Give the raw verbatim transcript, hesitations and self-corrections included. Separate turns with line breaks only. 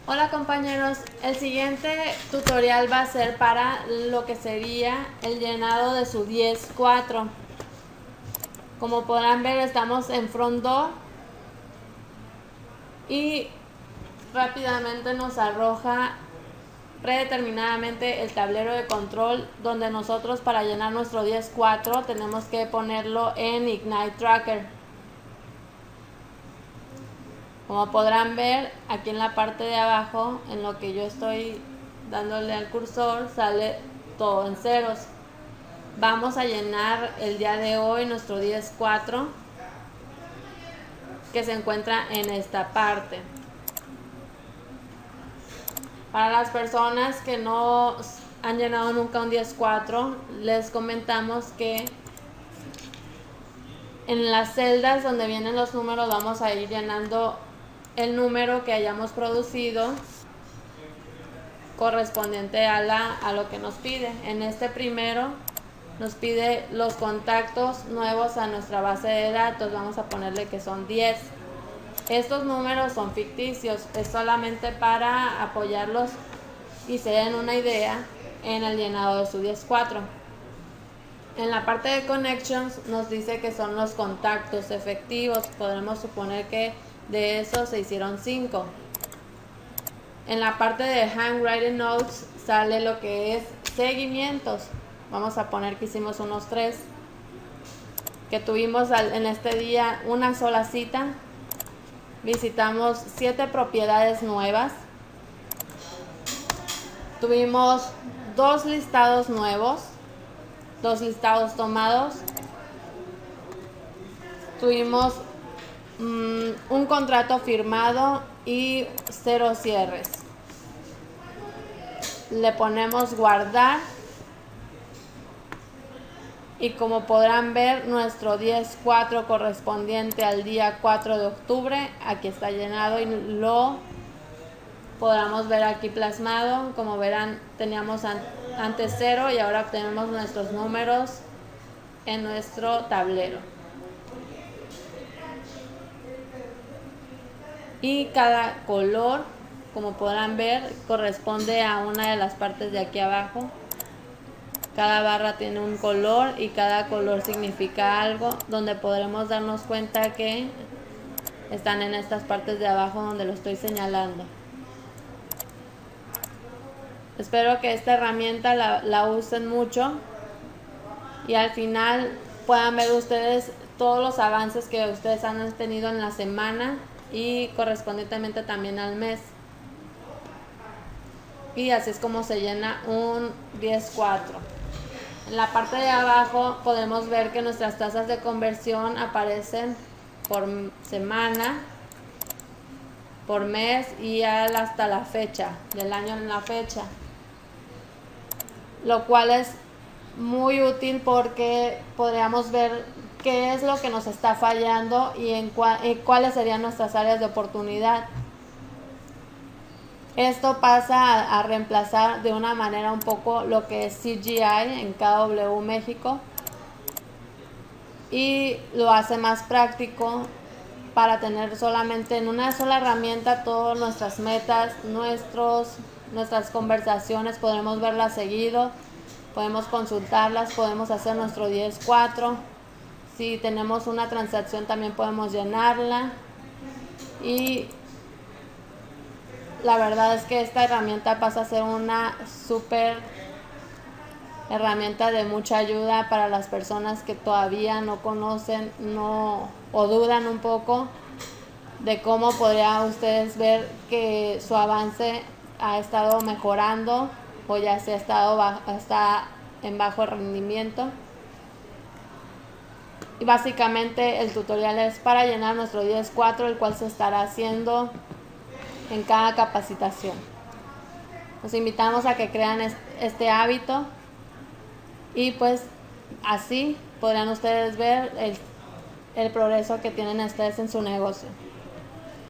Hola compañeros, el siguiente tutorial va a ser para lo que sería el llenado de su diez cuatro. Como podrán ver, estamos en front door y rápidamente nos arroja predeterminadamente el tablero de control, donde nosotros para llenar nuestro diez cuatro tenemos que ponerlo en Ignite Tracker. Como podrán ver, aquí en la parte de abajo, en lo que yo estoy dándole al cursor, sale todo en ceros. Vamos a llenar el día de hoy nuestro diez cuatro, que se encuentra en esta parte. Para las personas que no han llenado nunca un diez cuatro, les comentamos que en las celdas donde vienen los números vamos a ir llenando el número que hayamos producido correspondiente a, la, a lo que nos pide. En este primero nos pide los contactos nuevos a nuestra base de datos. Vamos a ponerle que son diez. Estos números son ficticios, es solamente para apoyarlos y se den una idea en el llenado de su diez cuatro. En la parte de connections nos dice que son los contactos efectivos. Podremos suponer que de esos se hicieron cinco. En la parte de handwriting notes sale lo que es seguimientos. Vamos a poner que hicimos unos tres, que tuvimos en este día una sola cita, visitamos siete propiedades nuevas, tuvimos dos listados nuevos, dos listados tomados, tuvimos um, un contrato firmado y cero cierres. Le ponemos guardar y como podrán ver, nuestro diez cuatro correspondiente al día cuatro de octubre aquí está llenado y lo podamos ver aquí plasmado. Como verán, teníamos antes cero y ahora tenemos nuestros números en nuestro tablero. Y cada color, como podrán ver, corresponde a una de las partes de aquí abajo. Cada barra tiene un color y cada color significa algo, donde podremos darnos cuenta que están en estas partes de abajo donde lo estoy señalando. Espero que esta herramienta la, la usen mucho y al final puedan ver ustedes todos los avances que ustedes han tenido en la semana y correspondientemente también al mes. Y así es como se llena un diez cuatro. En la parte de abajo podemos ver que nuestras tasas de conversión aparecen por semana, por mes y hasta la fecha, del año en la fecha. Lo cual es muy útil porque podríamos ver qué es lo que nos está fallando y en, cua en cuáles serían nuestras áreas de oportunidad. Esto pasa a, a reemplazar de una manera un poco lo que es C G I en K W México y lo hace más práctico para tener solamente en una sola herramienta todas nuestras metas, nuestros, nuestras conversaciones, podemos verlas seguido, podemos consultarlas, podemos hacer nuestro diez cuatro. Si tenemos una transacción también podemos llenarla y la verdad es que esta herramienta pasa a ser una súper herramienta de mucha ayuda para las personas que todavía no conocen no, o dudan un poco de cómo podrían ustedes ver que su avance ha estado mejorando o ya se ha estado bajo, está en bajo rendimiento. Y básicamente el tutorial es para llenar nuestro diez cuatro, el cual se estará haciendo en cada capacitación. Los invitamos a que crean este hábito y pues así podrán ustedes ver el, el progreso que tienen ustedes en su negocio.